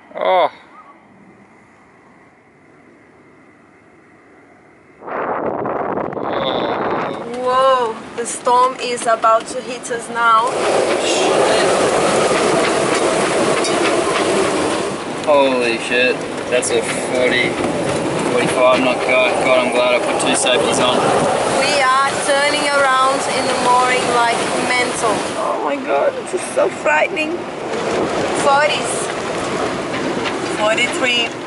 Oh. Whoa, the storm is about to hit us now. Holy shit. That's a 45 knot guy. God, I'm glad I put 2 safeties on. We are turning around in the mooring like mental. Oh my god, this is so frightening. 40s. 43.